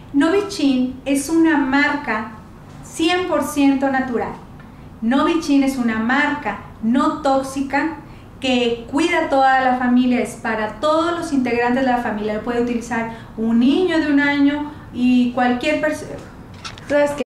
Novichin es una marca 100% natural. Novichin es una marca no tóxica que cuida a toda la familia, es para todos los integrantes de la familia. Lo puede utilizar un niño de 1 año y cualquier persona.